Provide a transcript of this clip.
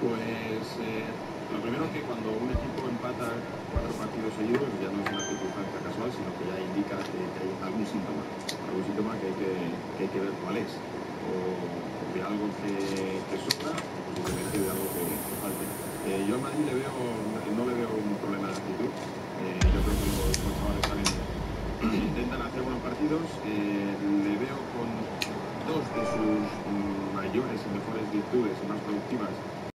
Pues lo primero es que cuando un equipo empata 4 partidos seguidos ya no es una circunstancia casual, sino que ya indica que hay algún síntoma que hay que ver cuál es, o de algo que sobra, o posiblemente de algo que falte. Yo a Madrid no le veo un problema de actitud. Yo creo que los chavales intentan hacer buenos partidos. Le veo con dos de sus mayores y mejores virtudes y más productivas